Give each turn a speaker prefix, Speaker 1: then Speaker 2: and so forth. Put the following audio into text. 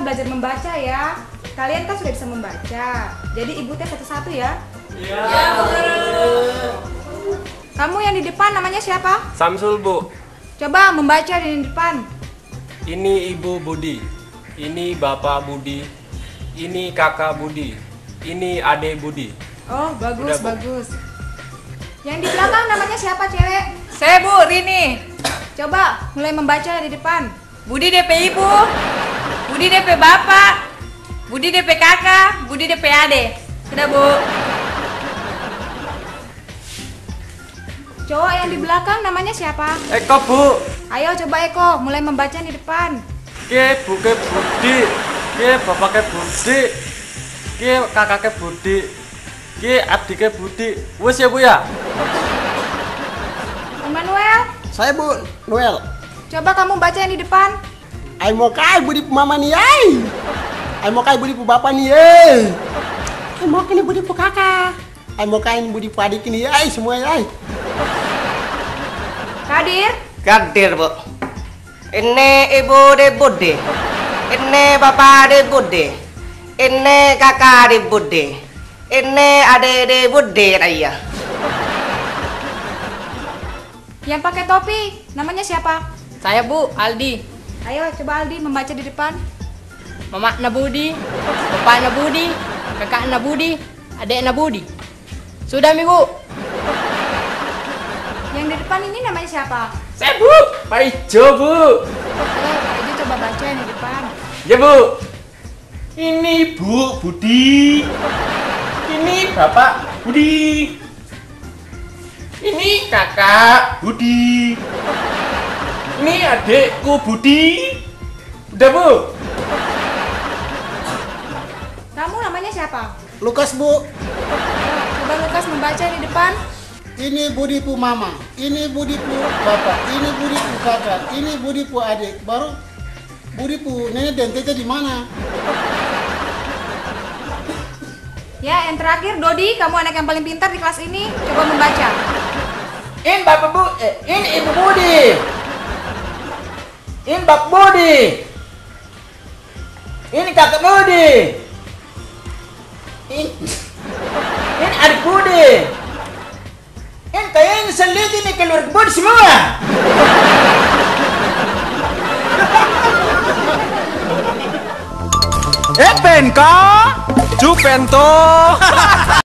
Speaker 1: belajar membaca ya. Kalian kan sudah bisa membaca. Jadi ibu tes satu-satu ya.
Speaker 2: Iya, Bu.
Speaker 1: Kamu yang di depan namanya siapa?
Speaker 2: Samsul, Bu.
Speaker 1: Coba membaca di depan.
Speaker 2: Ini Ibu Budi. Ini Bapak Budi. Ini Kakak Budi. Ini Adik Budi.
Speaker 1: Oh, bagus,
Speaker 2: Udah, Bu.
Speaker 1: bagus. Yang di belakang namanya siapa, cewek?
Speaker 3: Saya Bu Rini.
Speaker 1: Coba mulai membaca di depan.
Speaker 3: Budi DP Ibu. Budi DP Bapak. Budi DP Kakak. Budi DP Ade. Sudah Bu.
Speaker 1: Cowok yang di belakang namanya siapa?
Speaker 2: Eko, Bu.
Speaker 1: Ayo coba Eko, mulai membaca di depan.
Speaker 2: Ke Buke Budi. Ke Bapaknya Budi. Ke Kakaknya Budi. Ke Adiknya Budi. Wes ya, Bu ya?
Speaker 1: Immanuel,
Speaker 4: Saya Bu Noel.
Speaker 1: coba kamu baca yang di depan.
Speaker 4: Ay mau kai budi pu mama nih ay. Ay mau kai budi pu bapak nih ay. Ay mau kai budi pu kakak. Ay mau kai budi pu adik nih ay semua ay.
Speaker 1: Kadir,
Speaker 5: Kadir, Bu. Ini Ibu de Budi. Ini Bapak de Budi. Ini Kakak de Budi. Ini Adik de Budi raya.
Speaker 1: yang pakai topi namanya siapa?
Speaker 3: Saya Bu Aldi.
Speaker 1: Ayo coba Aldi membaca di depan.
Speaker 3: Mama Nabudi. Bapak Nabudi. Kakak Nabudi. Adik Nabudi. Sudah Mi Bu.
Speaker 1: Yang di depan ini namanya siapa?
Speaker 2: Saya, Bu. Pak Ijo, Bu.
Speaker 1: Ayo, Aldi coba baca yang di depan.
Speaker 2: Ya, Bu. Ini Bu Budi. Ini Bapak Budi. Ini Kakak Budi. Ini adikku Budi. Udah, Bu.
Speaker 1: Kamu namanya siapa?
Speaker 4: Lukas Bu.
Speaker 1: Ayo, coba Lukas membaca di depan.
Speaker 4: Ini budi pu mama. Ini budi pu bapak. Ini budi pu kakak. Ini budi pu adik. Baru budi pu nenek dan tete di mana?
Speaker 1: Ya, yang terakhir Dodi, kamu anak yang paling pintar di kelas ini. Coba membaca.
Speaker 6: Ini Bapak Bu, ini Ibu Budi. Ini Bapak Budi. Ini Kakak Budi. Ini adik Budi. Ini kayaknya selit ini keluarga Budi semua.
Speaker 2: Penka, Jupento.